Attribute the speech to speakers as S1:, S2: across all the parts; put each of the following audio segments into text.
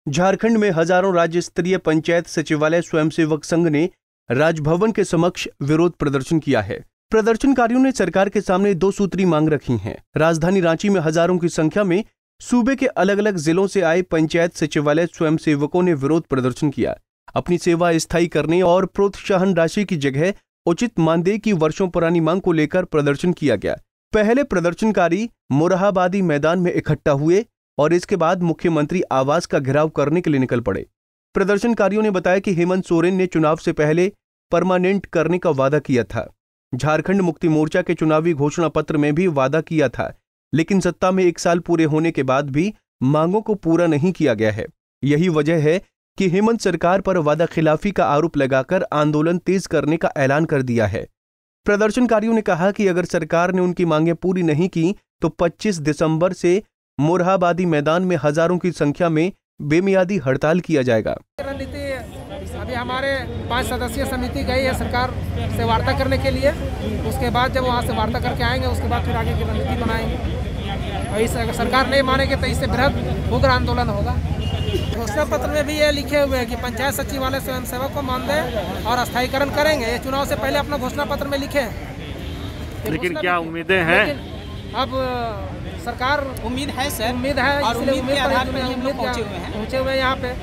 S1: झारखंड में हजारों राज्य स्तरीय पंचायत सचिवालय स्वयंसेवक संघ ने राजभवन के समक्ष विरोध प्रदर्शन किया है। प्रदर्शनकारियों ने सरकार के सामने दो सूत्री मांग रखी हैं। राजधानी रांची में हजारों की संख्या में सूबे के अलग अलग जिलों से आए पंचायत सचिवालय स्वयंसेवकों ने विरोध प्रदर्शन किया। अपनी सेवा स्थायी करने और प्रोत्साहन राशि की जगह उचित मानदेय की वर्षों पुरानी मांग को लेकर प्रदर्शन किया गया। पहले प्रदर्शनकारी मोरहाबादी मैदान में इकट्ठा हुए और इसके बाद मुख्यमंत्री आवास का घेराव करने के लिए निकल पड़े। प्रदर्शनकारियों ने बताया कि हेमंत सोरेन ने चुनाव से पहले परमानेंट करने का वादा किया था। झारखंड मुक्ति मोर्चा के चुनावी घोषणा पत्र में भी वादा किया था, लेकिन सत्ता में 1 साल पूरे होने के बाद भी मांगों को पूरा नहीं किया गया है। यही वजह है कि हेमंत सरकार पर वादा खिलाफी का आरोप लगाकर आंदोलन तेज करने का ऐलान कर दिया है। प्रदर्शनकारियों ने कहा कि अगर सरकार ने उनकी मांगें पूरी नहीं की तो 25 दिसंबर से मोरहाबादी मैदान में हजारों की संख्या में बेमियादी हड़ताल किया जाएगा।
S2: रणनीति अभी हमारे 5 सदस्यीय समिति गई है सरकार से वार्ता करने के लिए। उसके बाद जब वहाँ से वार्ता करके आएंगे उसके बाद फिर आगे की रणनीति बनाएंगे। और इस अगर सरकार नहीं मानेगी तो इससे बृहद उग्र आंदोलन होगा। घोषणा पत्र में भी ये लिखे हुए हैं कि पंचायत सचिवालय स्वयंसेवक को मानदेय और अस्थायीकरण करेंगे। ये चुनाव से पहले अपना घोषणा पत्र में लिखे हैं।
S3: लेकिन क्या उम्मीदें हैं?
S2: अब सरकार
S4: उम्मीद है सर,
S2: उम्मीद है
S4: और उम्मीद के आधार पर हम लोग पहुंचे हुए हैं
S2: यहाँ पे।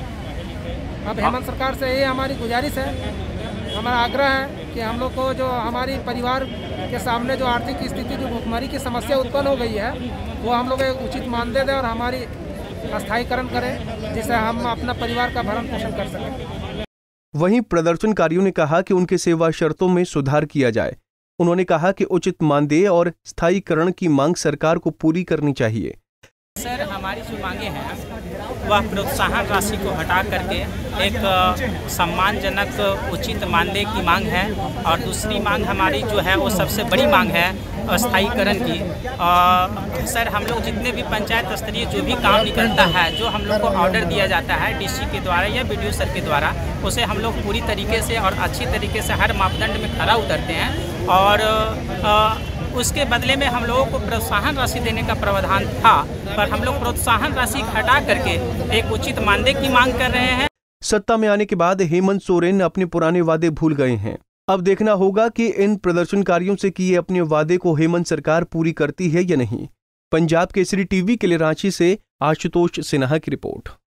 S2: अब हेमंत सरकार से ये हमारी गुजारिश है, हमारा आग्रह है कि हम लोग को जो हमारी परिवार के सामने जो आर्थिक स्थिति जो भुखमरी की समस्या उत्पन्न हो गई है वो हम लोग एक उचित मानदेय दें और हमारी अस्थायीकरण करें, जिससे हम अपना परिवार का भरण पोषण कर सकें।
S1: वहीं प्रदर्शनकारियों ने कहा कि उनके सेवा शर्तों में सुधार किया जाए। उन्होंने कहा कि उचित मानदेय और स्थायीकरण की मांग सरकार को पूरी करनी चाहिए।
S4: सर, हमारी जो मांगे हैं वह प्रोत्साहन राशि को हटा करके एक सम्मानजनक उचित मानदेय की मांग है, और दूसरी मांग हमारी जो है वो सबसे बड़ी मांग है अस्थायीकरण की। सर, हम लोग जितने भी पंचायत स्तरीय जो भी काम निकलता है, जो हम लोग को ऑर्डर दिया जाता है डीसी के द्वारा या बीडीओ सर के द्वारा, उसे हम लोग पूरी तरीके से और अच्छी तरीके से हर मापदंड में खरा उतरते हैं। और उसके बदले में हम लोगों को प्रोत्साहन राशि देने का प्रावधान था, पर हम लोग प्रोत्साहन राशि हटा करके एक उचित मानदेय की मांग कर रहे हैं।
S1: सत्ता में आने के बाद हेमंत सोरेन अपने पुराने वादे भूल गए हैं। अब देखना होगा कि इन प्रदर्शनकारियों से किए अपने वादे को हेमंत सरकार पूरी करती है या नहीं। पंजाब केसरी टीवी के लिए रांची से आशुतोष सिन्हा की रिपोर्ट।